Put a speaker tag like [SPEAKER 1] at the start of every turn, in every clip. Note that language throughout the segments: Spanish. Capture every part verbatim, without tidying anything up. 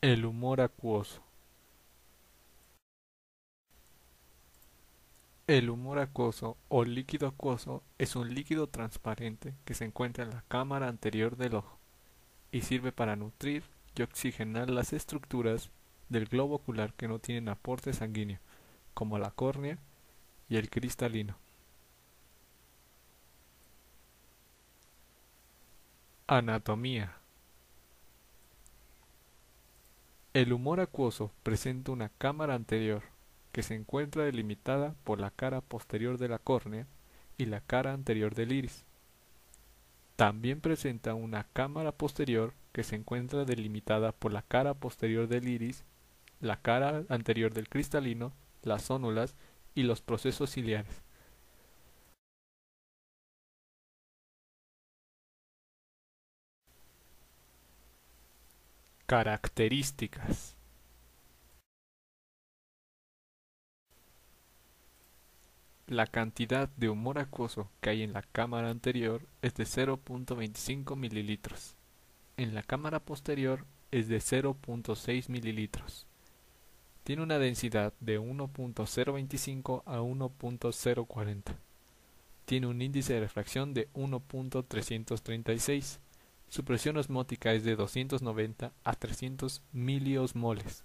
[SPEAKER 1] El humor acuoso. El humor acuoso o líquido acuoso es un líquido transparente que se encuentra en la cámara anterior del ojo y sirve para nutrir y oxigenar las estructuras del globo ocular que no tienen aporte sanguíneo, como la córnea y el cristalino. Anatomía. El humor acuoso presenta una cámara anterior que se encuentra delimitada por la cara posterior de la córnea y la cara anterior del iris. También presenta una cámara posterior que se encuentra delimitada por la cara posterior del iris, la cara anterior del cristalino, las zónulas y los procesos ciliares. Características. La cantidad de humor acuoso que hay en la cámara anterior es de cero punto veinticinco mililitros. En la cámara posterior es de cero punto seis mililitros. Tiene una densidad de uno punto cero veinticinco a uno punto cero cuarenta. Tiene un índice de refracción de uno punto trescientos treinta y seis. Su presión osmótica es de doscientos noventa a trescientos miliosmoles.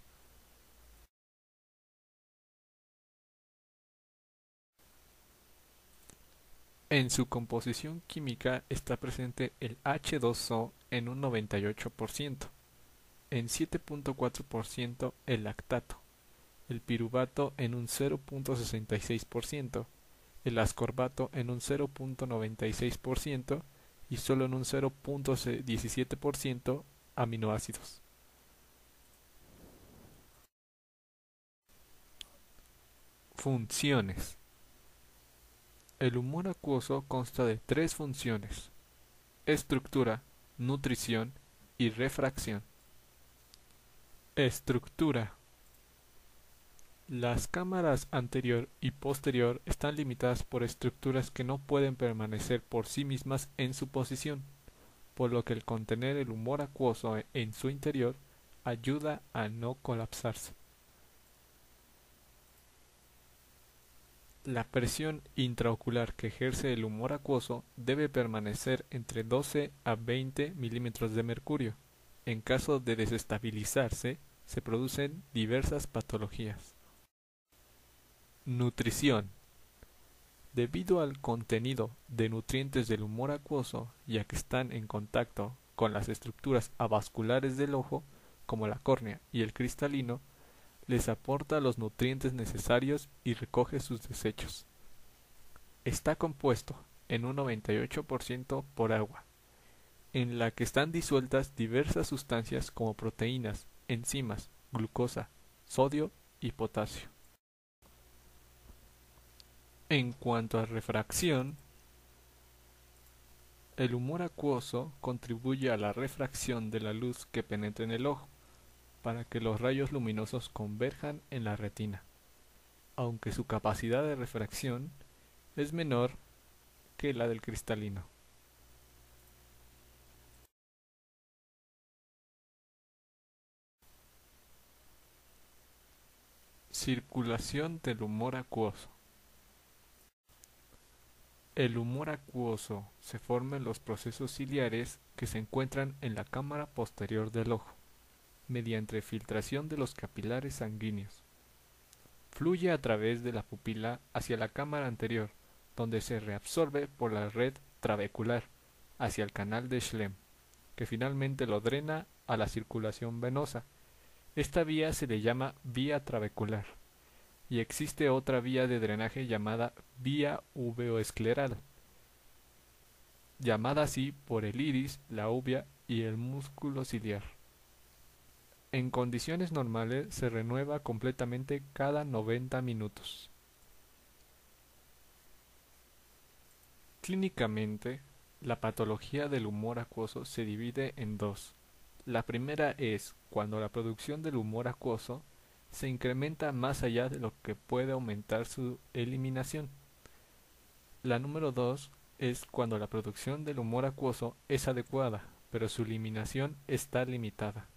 [SPEAKER 1] En su composición química está presente el hache dos o en un noventa y ocho por ciento, en siete punto cuatro por ciento el lactato, el piruvato en un cero punto sesenta y seis por ciento, el ascorbato en un cero punto noventa y seis por ciento y solo en un cero punto diecisiete por ciento aminoácidos. Funciones. El humor acuoso consta de tres funciones: estructura, nutrición y refracción. Estructura. Las cámaras anterior y posterior están limitadas por estructuras que no pueden permanecer por sí mismas en su posición, por lo que el contener el humor acuoso en su interior ayuda a no colapsarse. La presión intraocular que ejerce el humor acuoso debe permanecer entre doce a veinte milímetros de mercurio. En caso de desestabilizarse, se producen diversas patologías. Nutrición. Debido al contenido de nutrientes del humor acuoso, ya que están en contacto con las estructuras avasculares del ojo, como la córnea y el cristalino, les aporta los nutrientes necesarios y recoge sus desechos. Está compuesto en un noventa y ocho por ciento por agua, en la que están disueltas diversas sustancias como proteínas, enzimas, glucosa, sodio y potasio. En cuanto a refracción, el humor acuoso contribuye a la refracción de la luz que penetra en el ojo, para que los rayos luminosos converjan en la retina, aunque su capacidad de refracción es menor que la del cristalino. Circulación del humor acuoso. El humor acuoso se forma en los procesos ciliares que se encuentran en la cámara posterior del ojo, mediante filtración de los capilares sanguíneos. Fluye a través de la pupila hacia la cámara anterior, donde se reabsorbe por la red trabecular hacia el canal de Schlemm, que finalmente lo drena a la circulación venosa. Esta vía se le llama vía trabecular, y existe otra vía de drenaje llamada vía uveoescleral, llamada así por el iris, la uvea y el músculo ciliar. En condiciones normales se renueva completamente cada noventa minutos. Clínicamente, la patología del humor acuoso se divide en dos. La primera es cuando la producción del humor acuoso se incrementa más allá de lo que puede aumentar su eliminación. La número dos es cuando la producción del humor acuoso es adecuada, pero su eliminación está limitada.